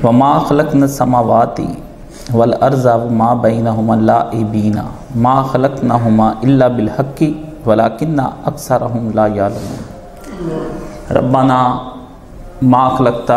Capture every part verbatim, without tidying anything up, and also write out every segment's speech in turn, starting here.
وما خلقنا السماوات والارض وما بینہما لاعبین ما خلقناہما الا بالحق ولکن اکثرهم لا یعلمون ربنا ما خلقت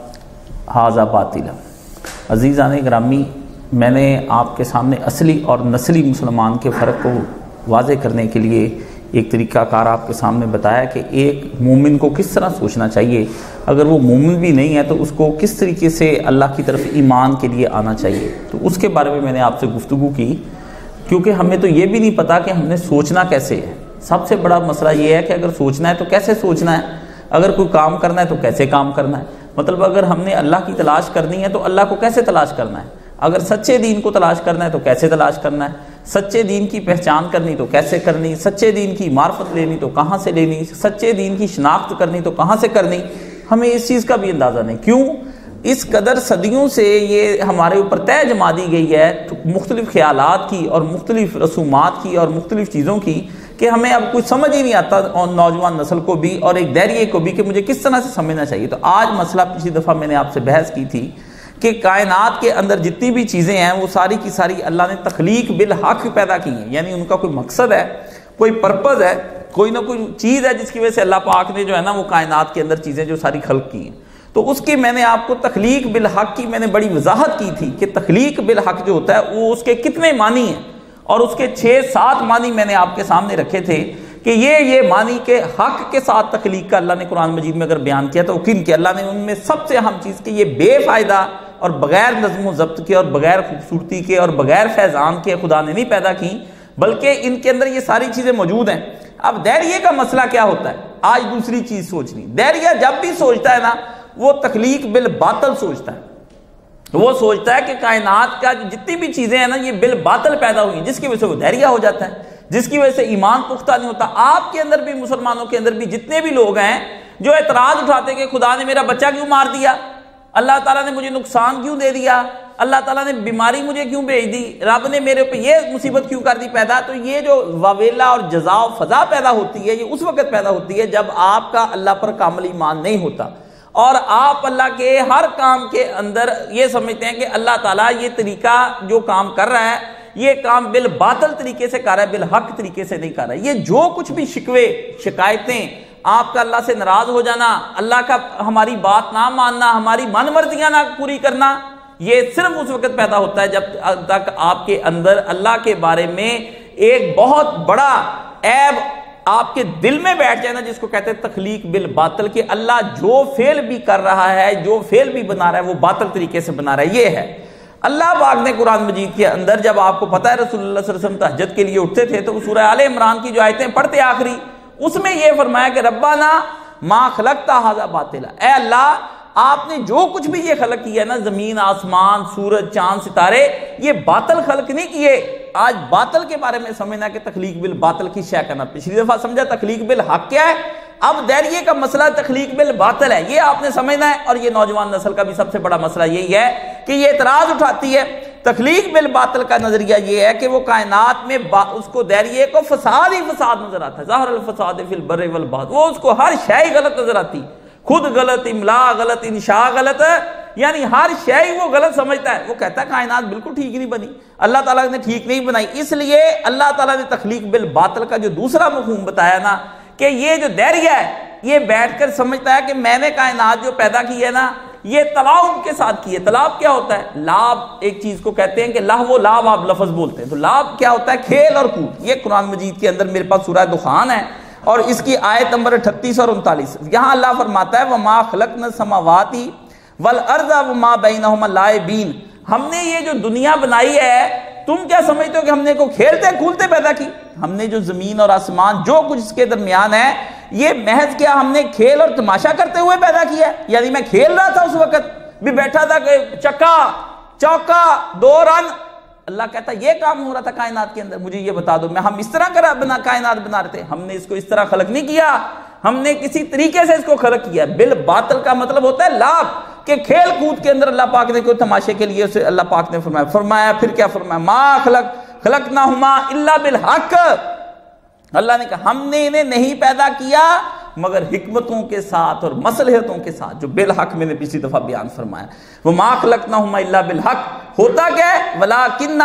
ھذا باطلا۔ عزیزان گرامی، میں نے آپ کے سامنے اصلی اور نسلی مسلمان کے فرق کو واضح کرنے کے لیے ایک طریقہ کار آپ کے سامنے بتایا کہ ایک مومن کو کس طرح سوچنا چاہیے، اگر وہ مومن بھی نہیں ہے تو اس کو کس طریقے سے اللہ کی طرف ایمان کے لیے آنا چاہیے۔ تو اس کے بارے میں میں نے آپ سے گفتگو کی، کیونکہ ہمیں تو یہ بھی نہیں پتا کہ ہم نے سوچنا کیسے ہے۔ سب سے بڑا مسئلہ یہ ہے کہ اگر سوچنا ہے تو کیسے سوچنا ہے، اگر کوئی کام کرنا ہے تو کیسے کام کرنا ہے، مطلب اگر ہم نے اللہ کی تلاش کرنی ہے تو اللہ کو کیسے تلاش کرنا ہے، اگر سچے دین کو تلاش کرنا ہے تو کیسے تلاش کرنا ہے، سچے دین کی پہچان کرنی تو کیسے کرنی، سچے دین کی معرفت لینی تو کہاں سے لینی، سچے دین کی شناخت کرنی تو کہاں سے کرنی، ہمیں اس چیز کا بھی اندازہ نہیں۔ کیوں؟ اس قدر صدیوں سے یہ ہمارے اوپر طے جما دی گئی ہے مختلف خیالات کی اور مختلف رسومات کی اور مختلف چیزوں کی کہ ہمیں اب کچھ سمجھ ہی نہیں آتا، اور نوجوان نسل کو بھی اور ایک دائرے کو بھی، کہ مجھے کس طرح سے سمجھنا چاہیے۔ تو آج مسئلہ پچھلی دفعہ میں نے آپ سے بحث کی تھی کہ کائنات کے اندر جتنی بھی چیزیں ہیں وہ ساری کی ساری اللہ نے تخلیق بالحق پیدا کی ہیں، یعنی ان کا کوئی مقصد ہے، کوئی پرپز ہے، کوئی نہ کوئی چیز ہے جس کی وجہ سے اللہ پاک نے جو ہے نا وہ کائنات کے اندر چیزیں جو ساری خلق کی ہیں۔ تو اس کی میں نے آپ کو تخلیق بالحق کی میں نے بڑی وضاحت کی تھی کہ تخلیق بالحق جو ہوتا ہے وہ اس کے کتنے معنی ہیں، اور اس کے چھ سات معنی میں نے آپ کے سامنے رکھے تھے کہ یہ یہ معنی کے حق کے ساتھ تخلیق کا اللہ نے قرآن مجید میں اگر بیان کیا تو کن کے، اللہ نے ان میں سب سے اہم چیز کہ یہ بے فائدہ اور بغیر نظم و ضبط کے اور بغیر خوبصورتی کے اور بغیر فیضان کے خدا نے نہیں پیدا کی، بلکہ ان کے اندر یہ ساری چیزیں موجود ہیں۔ اب دائرے کا مسئلہ کیا ہوتا ہے؟ آج دوسری چیز سوچنی، دائرہ جب بھی سوچتا ہے نا وہ تخلیق بالباطل سوچتا ہے، وہ سوچتا ہے کہ کائنات کا جتنی بھی چیزیں ہیں نا یہ بالباطل پیدا ہوئی، جس کی وجہ سے وہ دائرہ ہو جاتا ہے، جس کی وجہ سے ایمان پختہ نہیں ہوتا۔ آپ کے اندر بھی، مسلمانوں کے اندر بھی جتنے بھی لوگ ہیں جو اعتراض اٹھاتے کہ خدا نے میرا بچہ کیوں مار دیا، اللہ تعالیٰ نے مجھے نقصان کیوں دے دیا، اللہ تعالیٰ نے بیماری مجھے کیوں بھیج دی، رب نے میرے اوپر یہ مصیبت کیوں کر دی پیدا، تو یہ جو واویلا اور جزا و فضا پیدا ہوتی ہے یہ اس وقت پیدا ہوتی ہے جب آپ کا اللہ پر کامل ایمان نہیں ہوتا، اور آپ اللہ کے ہر کام کے اندر یہ سمجھتے ہیں کہ اللہ تعالیٰ یہ طریقہ جو کام کر رہا ہے یہ کام بالباطل طریقے سے کر رہا ہے، بالحق طریقے سے نہیں کر رہا ہے۔ یہ جو کچھ بھی شکوے، شکایتیں، آپ کا اللہ سے ناراض ہو جانا، اللہ کا ہماری بات نہ ماننا، ہماری من مرضیاں نہ پوری کرنا، یہ صرف اس وقت پیدا ہوتا ہے جب تک آپ کے اندر اللہ کے بارے میں ایک بہت بڑا عیب آپ کے دل میں بیٹھ جائے نا، جس کو کہتے ہیں تخلیق بالباطل، کہ اللہ جو فعل بھی کر رہا ہے، جو فعل بھی بنا رہا ہے وہ باطل طریقے سے بنا رہا ہے۔ یہ ہے اللہ پاک نے قرآن مجید کے اندر، جب آپ کو پتہ ہے رسول اللہ صلی اللہ علیہ وسلم تہجد کے لیے اٹھتے تھے تو سورہ آل عمران کی جو آیتیں پڑھتے آخری، اس میں یہ فرمایا کہ ربنا ما خلقت ھذا باطلا، اے اللہ آپ نے جو کچھ بھی یہ خلق کیا ہے نا، زمین، آسمان، سورج، چاند، ستارے، یہ باطل خلق نہیں کیے۔ آج باطل کے بارے میں سمجھنا کہ تخلیق بالباطل کی شے کرنا، پچھلی دفعہ سمجھا تخلیق بالحق کیا ہے، اب دائرے کا مسئلہ تخلیق بالباطل ہے، یہ آپ نے سمجھنا ہے۔ اور یہ نوجوان نسل کا بھی سب سے بڑا مسئلہ یہی ہے کہ یہ اعتراض اٹھاتی ہے۔ تخلیق بالباطل کا نظریہ یہ ہے کہ وہ کائنات میں اس کو دائرے کو فساد ہی فساد نظر آتا ہے، ظاہر الفساد فی البر والبحر، وہ اس کو ہر شے غلط نظر آتی، خود غلط، املا غلط، انشاء غلط، یعنی ہر شے وہ غلط سمجھتا ہے۔ وہ کہتا ہے کائنات بالکل ٹھیک نہیں بنی، اللہ تعالیٰ نے ٹھیک نہیں بنائی۔ اس لیے اللہ تعالیٰ نے تخلیق بالباطل کا جو دوسرا مفہوم بتایا نا کہ یہ جو دائرہ ہے یہ بیٹھ کر سمجھتا ہے کہ میں نے کائنات جو پیدا کی ہے نا یہ تلاؤ کے ساتھ کی ہے۔ تلاؤ کیا ہوتا ہے؟ لاب ایک چیز کو کہتے ہیں کہ لہو و لاب آپ لفظ بولتے ہیں، تو لاب کیا ہوتا ہے؟ کھیل اور کود۔ یہ قرآن مجید کے اندر میرے پاس سورہ دخان ہے اور اس کی آیت نمبر اٹھتیس اور انتالیس، یہاں اللہ فرماتا ہے وَمَا خَلَقْنَا السَّمَاوَاتِ وَالْأَرْضَ وَمَا بَيْنَهُمَا لَاعِبِينَ، ہم نے یہ جو دنیا بنائی ہے تم کیا سمجھتے ہو کہ ہم نے کو کھیلتے کھولتے پیدا کی؟ ہم نے جو زمین اور آسمان جو کچھ اس کے درمیان ہے یہ محض کیا ہم نے کھیل اور تماشا کرتے ہوئے پیدا کیا ہے؟ یعنی میں کھیل رہا تھا اس وقت بھی بیٹھا تھا کہ چکا چوکا دو رن، اللہ کہتا یہ کام ہو رہا تھا کائنات کے اندر، مجھے یہ بتا دو میں ہم اس طرح کرا بنا کائنات بنا رہے تھے؟ ہم نے اس کو اس طرح خلق نہیں کیا، ہم نے کسی طریقے سے اس کو خلق کیا۔ بالباطل کا مطلب ہوتا ہے لاب، کہ کھیل کود کے اندر اللہ پاک نے کوئی تماشے کے لیے اسے اللہ پاک نے فرمایا فرمایا پھر کیا فرمایا؟ ما خلق خلقناہما الا بالحق، اللہ نے کہا ہم نے انہیں نہیں پیدا کیا مگر حکمتوں کے ساتھ اور مصلحتوں کے ساتھ جو بالحق میں نے پچھلی دفعہ بیان فرمایا. وَمَا خَلَقْنَاهُمَا إِلَّا بِالْحَقِّ ہوتا کیا ہے وَلَٰكِنَّ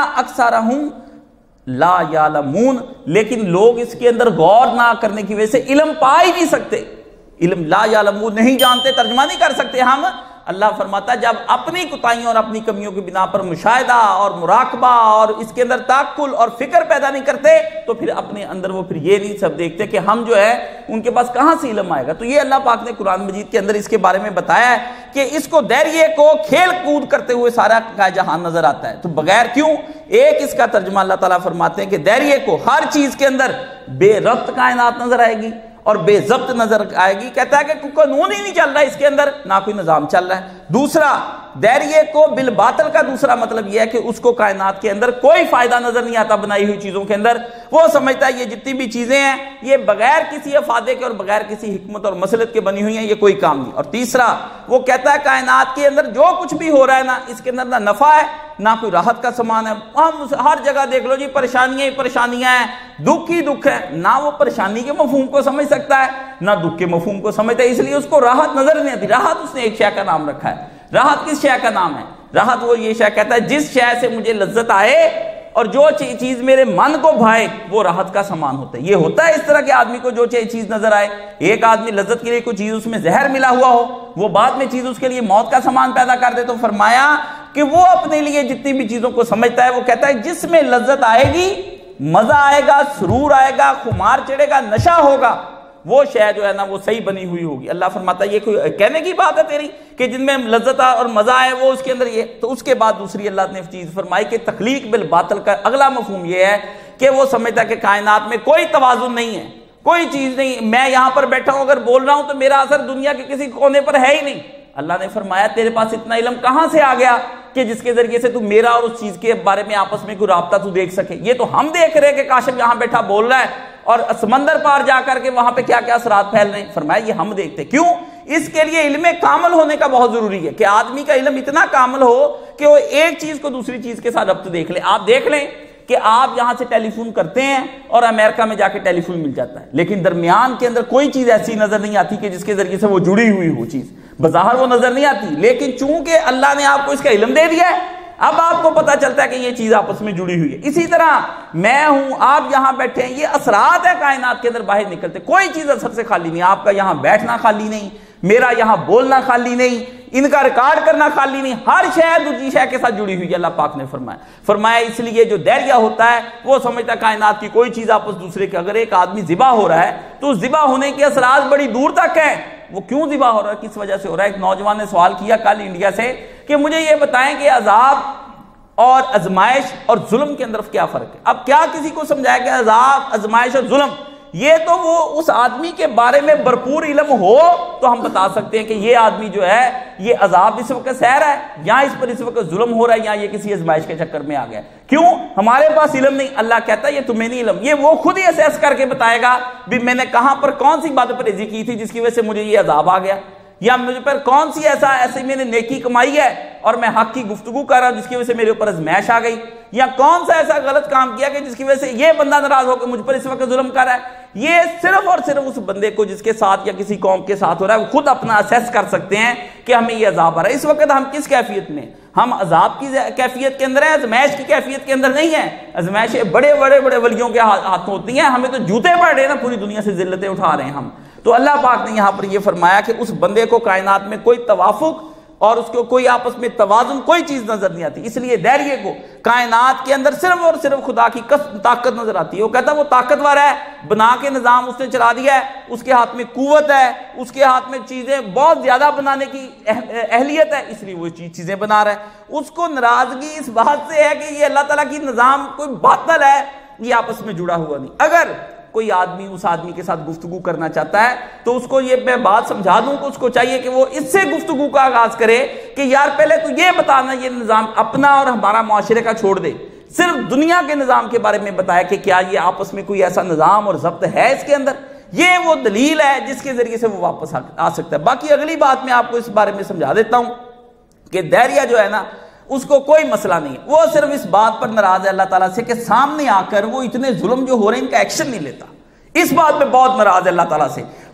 أَكْثَرَهُمْ لَا يَعْلَمُونَ لیکن لوگ اس کے اندر غور نہ کرنے کی وجہ سے علم پا ہی نہیں سکتے. علم لا یعلمون نہیں جانتے, ترجمہ نہیں کر سکتے ہم. اللہ فرماتا ہے جب اپنی کوتاہیوں اور اپنی کمیوں کی بنا پر مشاہدہ اور مراقبہ اور اس کے اندر تعقل اور فکر پیدا نہیں کرتے تو پھر اپنے اندر وہ پھر یہ نہیں سب دیکھتے کہ ہم جو ہے ان کے پاس کہاں سے علم آئے گا. تو یہ اللہ پاک نے قرآن مجید کے اندر اس کے بارے میں بتایا ہے کہ اس کو دائرے کو کھیل کود کرتے ہوئے سارا کا جہان نظر آتا ہے. تو بغیر کیوں ایک اس کا ترجمہ اللہ تعالیٰ فرماتے ہیں کہ دائرے کو ہر چیز کے اندر بے ربط کائنات نظر آئے گی اور بے ضبط نظر آئے گی. کہتا ہے کہ کوئی قانون ہی نہیں چل رہا ہے اس کے اندر, نہ کوئی نظام چل رہا ہے. دوسرا دائرے کو بالباطل کا دوسرا مطلب یہ ہے کہ اس کو کائنات کے اندر کوئی فائدہ نظر نہیں آتا بنائی ہوئی چیزوں کے اندر. وہ سمجھتا ہے یہ جتنی بھی چیزیں ہیں یہ بغیر کسی افادے کے اور بغیر کسی حکمت اور مصلحت کے بنی ہوئی ہیں, یہ کوئی کام نہیں. اور تیسرا وہ کہتا ہے کائنات کے اندر جو کچھ بھی ہو رہا ہے نا اس کے اندر نہ نفع ہے نہ کوئی راحت کا سامان ہے. ہم ہر جگہ دیکھ لو جی پریشانیاں ہی پریشانیاں ہیں, دکھ ہی دکھ ہے. نہ وہ پریشانی کے مفہوم کو سمجھ سکتا ہے نہ دکھ کے مفہوم کو سمجھتا ہے, اس لیے اس کو راحت نظر نہیں آتی. راحت اس نے ایک شے کا نام رکھا ہے. راحت کس شے کا نام ہے؟ راحت وہ یہ شے کہتا ہے جس شے سے مجھے لذت آئے اور جو چیز میرے من کو بھائے وہ راحت کا سامان ہوتا ہے. یہ ہوتا ہے اس طرح کے آدمی کو جو چیز نظر آئے. ایک آدمی لذت کے لیے کوئی چیز اس میں زہر ملا ہوا ہو, وہ بعد میں چیز اس کے لیے موت کا سامان پیدا کر دے, تو فرمایا کہ وہ اپنے لیے جتنی بھی چیزوں کو سمجھتا ہے وہ کہتا ہے جس میں لذت آئے گی, مزہ آئے گا, سرور آئے گا, خمار چڑھے گا, نشہ ہوگا, وہ شے جو ہے نا وہ صحیح بنی ہوئی ہوگی. اللہ فرماتا ہے یہ کوئی کہنے کی بات ہے تیری کہ جن میں لذت اور مزہ آئے وہ اس کے اندر یہ. تو اس کے بعد دوسری اللہ نے چیز فرمائی کہ تخلیق بالباطل کا اگلا مفہوم یہ ہے کہ وہ سمجھتا ہے کہ کائنات میں کوئی توازن نہیں ہے, کوئی چیز نہیں. میں یہاں پر بیٹھا ہوں اگر بول رہا ہوں تو میرا اثر دنیا کے کسی کونے پر ہے ہی نہیں. اللہ نے فرمایا تیرے پاس اتنا علم کہاں سے آ گیا کہ جس کے ذریعے سے تو میرا اور اس چیز کے بارے میں آپس میں کوئی رابطہ تو دیکھ سکے. یہ تو ہم دیکھ رہے ہیں کہ کاشف یہاں بیٹھا بول رہا ہے اور سمندر پار جا کر کے وہاں پہ کیا کیا اثرات پھیل رہے ہیں. فرمایا یہ ہم دیکھتے. کیوں؟ اس کے لیے علم کامل ہونے کا بہت ضروری ہے کہ آدمی کا علم اتنا کامل ہو کہ وہ ایک چیز کو دوسری چیز کے ساتھ ربط دیکھ لے. آپ دیکھ لیں کہ آپ یہاں سے ٹیلی فون کرتے ہیں اور امریکہ میں جا کے ٹیلی فون مل جاتا ہے, لیکن درمیان کے اندر کوئی چیز ایسی نظر نہیں آتی کہ جس کے ذریعے سے وہ جڑی ہوئی ہو چیز. بظاہر وہ نظر نہیں آتی, لیکن چونکہ اللہ نے آپ کو اس کا علم دے دیا ہے اب آپ کو پتا چلتا ہے کہ یہ چیز آپس میں جڑی ہوئی ہے. اسی طرح میں ہوں, آپ یہاں بیٹھے ہیں, یہ اثرات ہے کائنات کے اندر باہر نکلتے. کوئی چیز اثر سے خالی نہیں. آپ کا یہاں بیٹھنا خالی نہیں, میرا یہاں بولنا خالی نہیں, ان کا ریکارڈ کرنا خالی نہیں. ہر شے دوسری شے کے ساتھ جڑی ہوئی ہے. اللہ پاک نے فرمایا فرمایا اس لیے جو دائرہ ہوتا ہے وہ سمجھتا ہے کائنات کی کوئی چیز آپس دوسرے کے. اگر ایک آدمی ذبح ہو رہا ہے تو ذبح ہونے کے اثرات بڑی دور تک ہیں. وہ کیوں ذبح ہو رہا ہے, کس وجہ سے ہو رہا ہے. ایک نوجوان نے سوال کیا کل انڈیا سے کہ مجھے یہ بتائیں کہ عذاب اور ازمائش اور ظلم کے اندر کیا فرق ہے. اب کیا کسی کو سمجھایا کہ عذاب, ازمائش اور ظلم یہ تو وہ اس آدمی کے بارے میں بھرپور علم ہو تو ہم بتا سکتے ہیں کہ یہ آدمی جو ہے یہ عذاب اس وقت سہ رہا ہے یا اس پر اس وقت ظلم ہو رہا ہے یا یہ کسی ازمائش کے چکر میں آ گیا. کیوں؟ ہمارے پاس علم نہیں. اللہ کہتا ہے یہ تمہیں نہیں علم, یہ وہ خود ہی اسیس کر کے بتائے گا بھی میں نے کہاں پر کون سی بات پرہیزی کی تھی جس کی وجہ سے مجھے یہ عذاب آ گیا, یا مجھے پر کون سی ایسا ایسی میں نے نیکی کمائی ہے اور میں حق کی گفتگو کر رہا ہوں جس کی وجہ سے میرے اوپر ازمائش آ گئی, یا کون سا ایسا غلط کام کیا کہ جس کی وجہ سے یہ بندہ ناراض ہو کے مجھ پر اس وقت ظلم کر رہا ہے. یہ صرف اور صرف اس بندے کو جس کے ساتھ یا کسی قوم کے ساتھ ہو رہا ہے وہ خود اپنا اسیس کر سکتے ہیں کہ ہمیں یہ عذاب آ رہا ہے. اس وقت ہم کس کیفیت میں, ہم عذاب کی کیفیت کے اندر ہیں, ازمائش کی کیفیت کے اندر نہیں ہیں. ازمائش بڑے بڑے بڑے ولیوں کے ہاتھوں ہوتی ہیں, ہمیں تو جوتے پڑ رہے ہیں نا, پوری دنیا سے ذلتیں اٹھا رہے ہیں ہم. تو اللہ پاک نے یہاں پر یہ فرمایا کہ اس بندے کو کائنات میں کوئی توافق اور اس کو کوئی آپس میں توازن کوئی چیز نظر نہیں آتی. اس لیے دائرے کو کائنات کے اندر صرف اور صرف خدا کی طاقت نظر آتی ہے. وہ کہتا ہے وہ طاقتور ہے, بنا کے نظام اس نے چلا دیا ہے, اس کے ہاتھ میں قوت ہے, اس کے ہاتھ میں چیزیں بہت زیادہ بنانے کی اہلیت ہے, اس لیے وہ چیزیں بنا رہا ہے. اس کو ناراضگی اس بات سے ہے کہ یہ اللہ تعالیٰ کی نظام کوئی باطل ہے, یہ آپس میں جڑا ہوا نہیں. اگر کوئی آدمی اس آدمی کے ساتھ گفتگو کرنا چاہتا ہے تو اس کو یہ میں بات سمجھا دوں کہ اس کو چاہیے کہ وہ اس سے گفتگو کا آغاز کرے کہ یار پہلے تو یہ بتانا یہ نظام اپنا اور ہمارا معاشرے کا چھوڑ دے, صرف دنیا کے نظام کے بارے میں بتایا کہ کیا یہ آپس میں کوئی ایسا نظام اور ضبط ہے اس کے اندر. یہ وہ دلیل ہے جس کے ذریعے سے وہ واپس آ سکتا ہے. باقی اگلی بات میں آپ کو اس بارے میں سمجھا دیتا ہوں کہ دائرہ جو ہے نا اس کو کوئی مسئلہ نہیں ہے, وہ صرف اس بات پر ناراض ہے اللہ تعالیٰ سے کہ سامنے آ کر وہ اتنے ظلم جو ہو رہے ہیں ان کا ایکشن نہیں لیتا. اس بات پہ بہت ناراض ہے اللہ تعالیٰ سے.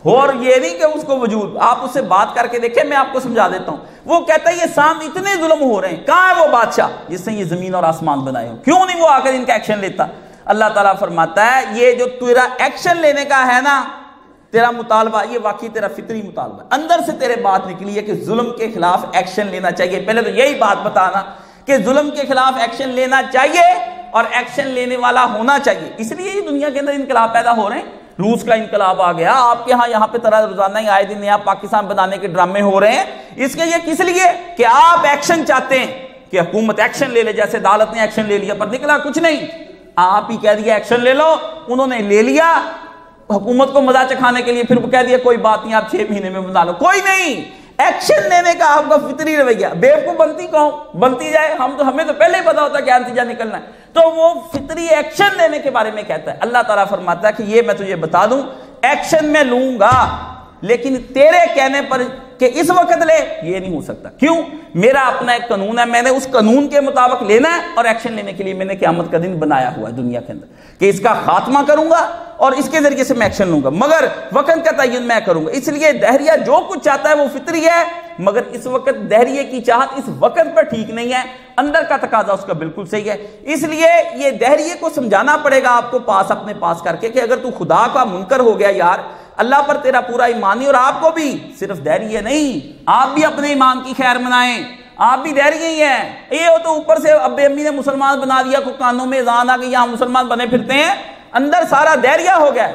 اور یہ نہیں کہ اس کو وجود، آپ اس سے بات کر کے دیکھیں، میں آپ کو سمجھا دیتا ہوں. وہ کہتا ہے یہ سامنے اتنے ظلم ہو رہے ہیں، کہاں ہے وہ بادشاہ جس نے یہ زمین اور آسمان بنائے ہو؟ کیوں نہیں وہ آ کر ان کا ایکشن لیتا؟ اللہ تعالیٰ فرماتا ہے یہ جو تیرا ایکشن لینے کا ہے نا، تیرا مطالبہ، یہ واقعی تیرا فطری مطالبہ ہے، اندر سے تیرے بات نکلی ہے کہ ظلم کے خلاف ایکشن لینا چاہیے. پہلے تو یہی بات بتانا کہ ظلم کے خلاف ایکشن لینا چاہیے اور ایکشن لینے والا ہونا چاہیے. اس لیے یہ دنیا کے اندر انقلاب پیدا ہو رہے ہیں. روس کا انقلاب آ گیا، آپ کے ہاں یہاں پہ طرح روزانہ ہی آئے دن نیا پاکستان بنانے کے ڈرامے ہو رہے ہیں. اس کے یہ کس لیے کہ آپ ایکشن چاہتے ہیں کہ حکومت ایکشن لے لے، جیسے عدالت نے ایکشن لے لیا پر نکلا کچھ نہیں. آپ ہی کہہ دیا ایکشن لے لو، انہوں نے لے لیا حکومت کو مزہ چکھانے کے لیے، پھر وہ کہہ دیا کوئی بات نہیں آپ چھ مہینے میں بنا لو. کوئی نہیں، ایکشن لینے کا آپ کا فطری رویہ. بیوقوف بنتی کون بنتی جائے، ہم تو ہمیں تو پہلے ہی پتا ہوتا ہے کیا نتیجہ نکلنا ہے. تو وہ فطری ایکشن لینے کے بارے میں کہتا ہے. اللہ تعالیٰ فرماتا ہے کہ یہ میں تجھے بتا دوں ایکشن میں لوں گا، لیکن تیرے کہنے پر کہ اس وقت لے یہ نہیں ہو سکتا. کیوں؟ میرا اپنا ایک قانون ہے، میں نے اس قانون کے مطابق لینا ہے، اور ایکشن لینے کے لیے میں نے قیامت کا دن بنایا ہوا ہے دنیا کے اندر کہ اس کا خاتمہ کروں گا اور اس کے ذریعے سے میں ایکشن لوں گا، مگر وقت کا تعین میں کروں گا. اس لیے دہریہ جو کچھ چاہتا ہے وہ فطری ہے، مگر اس وقت دہریے کی چاہت اس وقت پر ٹھیک نہیں ہے، اندر کا تقاضا اس کا بالکل صحیح ہے. اس لیے یہ دہریے کو سمجھانا پڑے گا آپ کو پاس اپنے پاس کر کے کہ اگر تو خدا کا منکر ہو گیا یار، اللہ پر تیرا پورا ایمان نہیں، اور آپ کو بھی صرف دہریے نہیں، آپ بھی اپنے ایمان کی خیر منائیں، آپ بھی دہریے ہی ہیں. یہ ہو تو اوپر سے ابے امی نے مسلمان بنا دیا، کو کانوں میں اذان آ گئی یہاں مسلمان بنے پھرتے ہیں، اندر سارا دہریہ ہو گیا.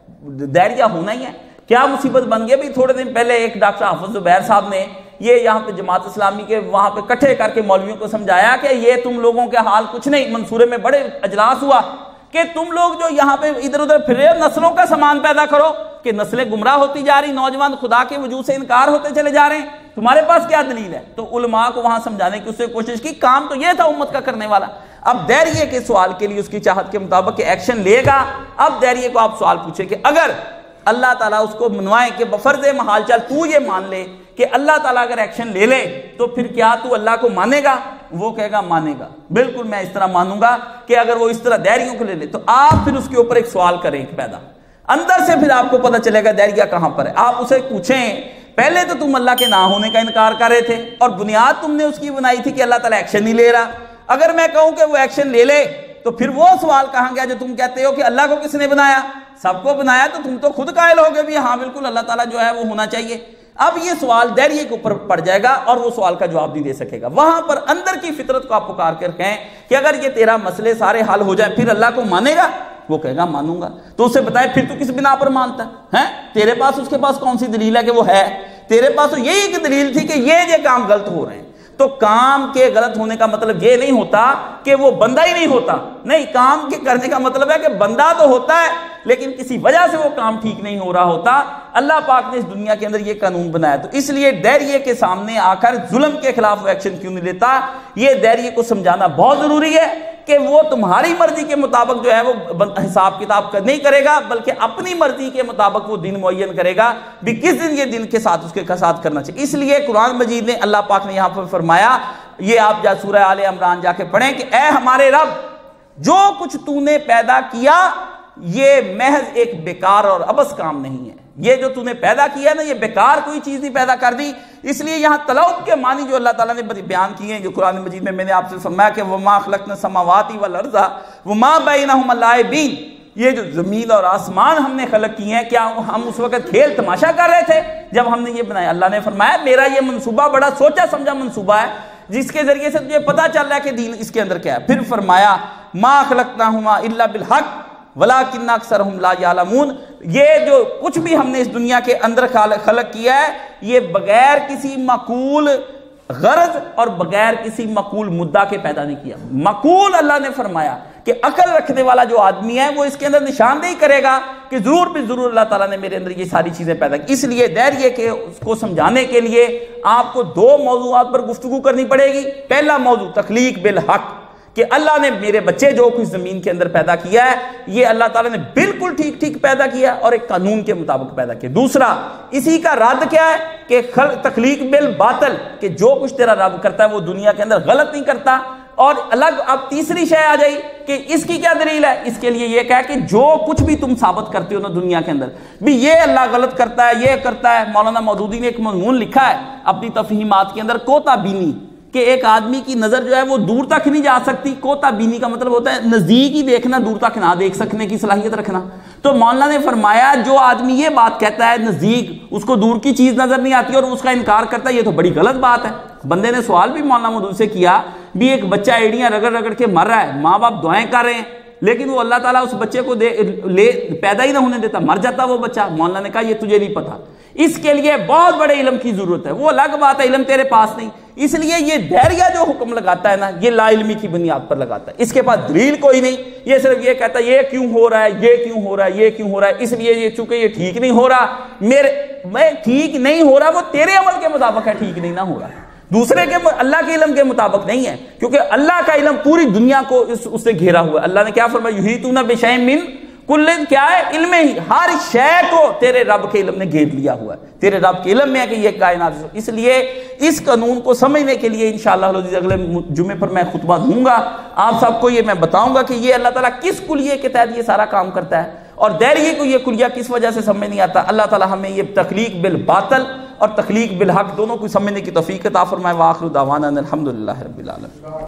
دہریہ ہونا ہی ہے. کیا مصیبت بن گئی بھی. تھوڑے دن پہلے ایک ڈاکٹر حافظ زبیر صاحب نے یہ یہاں پہ جماعت اسلامی کے وہاں پہ کٹھے کر کے مولویوں کو سمجھایا کہ یہ تم لوگوں کے حال کچھ نہیں. منصورے میں بڑے اجلاس ہوا کہ تم لوگ جو یہاں پہ ادھر ادھر پھر رہے ہو، نسلوں کا سامان پیدا کرو کہ نسلیں گمراہ ہوتی جا رہی، نوجوان خدا کے وجود سے انکار ہوتے چلے جا رہے ہیں، تمہارے پاس کیا دلیل ہے؟ تو علماء کو وہاں سمجھانے کی اس سے کوشش کی. کام تو یہ تھا امت کا کرنے والا. اب دہریے کے سوال کے لیے اس کی چاہت کے مطابق کہ ایکشن لے گا. اب دہریے کو آپ سوال پوچھیں کہ اگر اللہ تعالیٰ اس کو منوائے کہ بفرض محال چل تو یہ مان لے کہ اللہ تعالیٰ اگر ایکشن لے لے تو پھر کیا تو اللہ کو مانے گا؟ وہ کہے گا مانے گا، بالکل میں اس طرح مانوں گا کہ اگر وہ اس طرح دہریوں کو لے لے. تو آپ پھر اس کے اوپر ایک سوال کریں ایک پیدا اندر سے، پھر آپ کو پتہ چلے گا دہریہ کہاں پر ہے. آپ اسے پوچھیں پہلے تو تم اللہ کے نہ ہونے کا انکار کر رہے تھے اور بنیاد تم نے اس کی بنائی تھی کہ اللہ تعالیٰ ایکشن نہیں لے رہا. اگر میں کہوں کہ وہ ایکشن لے لے تو پھر وہ سوال کہاں گیا جو تم کہتے ہو کہ اللہ کو کس نے بنایا؟ سب کو بنایا. تو تم تو خود قائل ہو گے بھی ہاں بالکل اللہ تعالیٰ جو ہے وہ ہونا چاہیے. اب یہ سوال دہریے کے اوپر پڑ جائے گا اور وہ سوال کا جواب نہیں دے سکے گا. وہاں پر اندر کی فطرت کو آپ پکار کر کہیں کہ اگر یہ تیرا مسئلے سارے حل ہو جائیں پھر اللہ کو مانے گا؟ وہ کہے گا مانوں گا. تو اسے بتائے پھر تو کس بنا پر مانتا ہے؟ تیرے پاس اس کے پاس کون سی دلیل ہے کہ وہ ہے؟ تیرے پاس تو یہی ایک دلیل تھی کہ یہ یہ کام غلط ہو رہے ہیں. تو کام کے غلط ہونے کا مطلب یہ نہیں ہوتا کہ وہ بندہ ہی نہیں ہوتا. نہیں، کام کے کرنے کا مطلب ہے کہ بندہ تو ہوتا ہے لیکن کسی وجہ سے وہ کام ٹھیک نہیں ہو رہا ہوتا. اللہ پاک نے اس دنیا کے اندر یہ قانون بنایا. تو اس لیے دہریے کے سامنے آ کر ظلم کے خلاف وہ ایکشن کیوں نہیں لیتا؟ یہ دہریے کو سمجھانا بہت ضروری ہے کہ وہ تمہاری مرضی کے مطابق جو ہے وہ حساب کتاب نہیں کرے گا، بلکہ اپنی مرضی کے مطابق وہ دن معین کرے گا بھی کس دن یہ دن کے ساتھ اس کے ساتھ کرنا چاہیے. اس لیے قرآن مجید نے اللہ پاک نے یہاں پر فرمایا، یہ آپ جا سورہ آل عمران جا کے پڑھیں کہ اے ہمارے رب جو کچھ تو نے پیدا کیا یہ محض ایک بیکار اور عبث کام نہیں ہے. یہ جو تو نے پیدا کیا نا یہ بیکار کوئی چیز نہیں پیدا کر دی. اس لیے یہاں تلوت کے معنی جو اللہ تعالیٰ نے بیان کیے ہیں جو قرآن مجید میں میں نے آپ سے فرمایا کہ وما خلقنا السماوات والارض وما بینہما لاعبین، یہ جو زمین اور آسمان ہم نے خلق کیے ہیں کیا ہم اس وقت کھیل تماشا کر رہے تھے جب ہم نے یہ بنایا؟ اللہ نے فرمایا میرا یہ منصوبہ بڑا سوچا سمجھا منصوبہ ہے جس کے ذریعے سے تجھے پتہ چل رہا ہے کہ دین اس کے اندر کیا ہے. پھر فرمایا ما خلقناہما الا بالحق ولیکن اکثرہم لا یعلمون، یہ جو کچھ بھی ہم نے اس دنیا کے اندر خلق کیا ہے یہ بغیر کسی معقول غرض اور بغیر کسی معقول مدعا کے پیدا نہیں کیا. معقول اللہ نے فرمایا کہ عقل رکھنے والا جو آدمی ہے وہ اس کے اندر نشاندہی کرے گا کہ ضرور بھی ضرور اللہ تعالیٰ نے میرے اندر یہ ساری چیزیں پیدا کی. اس لیے دہریے کہ اس کو سمجھانے کے لیے آپ کو دو موضوعات پر گفتگو کرنی پڑے گی. پہلا موضوع تخلیق بالحق کہ اللہ نے میرے بچے جو کچھ زمین کے اندر پیدا کیا ہے یہ اللہ تعالیٰ نے بالکل ٹھیک ٹھیک پیدا کیا اور ایک قانون کے مطابق پیدا کیا. دوسرا اسی کا رد کیا ہے کہ تخلیق بالباطل کہ جو کچھ تیرا رب کرتا ہے وہ دنیا کے اندر غلط نہیں کرتا اور الگ اب تیسری شے آ جائی کہ اس کی کیا دلیل ہے؟ اس کے لیے یہ کہا کہ جو کچھ بھی تم ثابت کرتے ہو نا دنیا کے اندر بھی یہ اللہ غلط کرتا ہے، یہ کرتا ہے، مولانا مودودی نے ایک مضمون لکھا ہے اپنی تفہیمات کے اندر، کوتا بینی، کہ ایک آدمی کی نظر جو ہے وہ دور تک نہیں جا سکتی۔ کوتا بینی کا مطلب ہوتا ہے نزدیک ہی دیکھنا، دور تک نہ دیکھ سکنے کی صلاحیت رکھنا۔ تو مولانا نے فرمایا جو آدمی یہ بات کہتا ہے نزدیک اس کو دور کی چیز نظر نہیں آتی اور اس کا انکار کرتا ہے، یہ تو بڑی غلط بات ہے۔ بندے نے سوال بھی مولانا مودودی سے کیا بھی ایک بچہ ایڑیاں رگڑ رگڑ کے مر رہا ہے، ماں باپ دعائیں کر رہے ہیں، لیکن وہ اللہ تعالیٰ اس بچے کو دے لے پیدا ہی نہ ہونے دیتا، مر جاتا وہ بچہ۔ مولانا نے کہا یہ تجھے نہیں پتا، اس کے لیے بہت بڑے علم کی ضرورت ہے، وہ الگ بات ہے علم تیرے پاس نہیں۔ اس لیے یہ دائرہ جو حکم لگاتا ہے نا یہ لا علمی کی بنیاد پر لگاتا ہے، اس کے پاس دلیل کوئی نہیں، یہ صرف یہ کہتا ہے یہ کیوں ہو رہا ہے، یہ کیوں ہو رہا ہے، یہ کیوں ہو رہا ہے، اس لیے یہ چونکہ یہ ٹھیک نہیں ہو رہا، میرے میں ٹھیک نہیں ہو رہا، وہ تیرے عمل کے مطابق ہے ٹھیک نہیں نہ ہو رہا، دوسرے کے اللہ کے علم کے مطابق نہیں ہے، کیونکہ اللہ کا علم پوری دنیا کو اس, اس سے گھیرا ہوا ہے۔ اللہ نے کیا فرمایا یحیطون بشیء من کل، کیا ہے؟ علم ہی، ہر شے کو تیرے رب کے علم نے گھیر لیا ہوا ہے، تیرے رب کے علم میں ہے کہ یہ کائنات۔ اس لیے اس قانون کو سمجھنے کے لیے انشاءاللہ اگلے جمعے پر میں خطبہ دوں گا، آپ سب کو یہ میں بتاؤں گا کہ یہ اللہ تعالیٰ کس کلیے کے تحت یہ سارا کام کرتا ہے، اور دائرے کو یہ کلیہ کس وجہ سے سمجھ نہیں آتا۔ اللہ تعالیٰ ہمیں یہ تخلیق بالباطل اور تخلیق بالحق دونوں کو سمجھنے کی توفیق عطا فرمائے۔ وآخر دعوانا الحمدللہ رب العالمین۔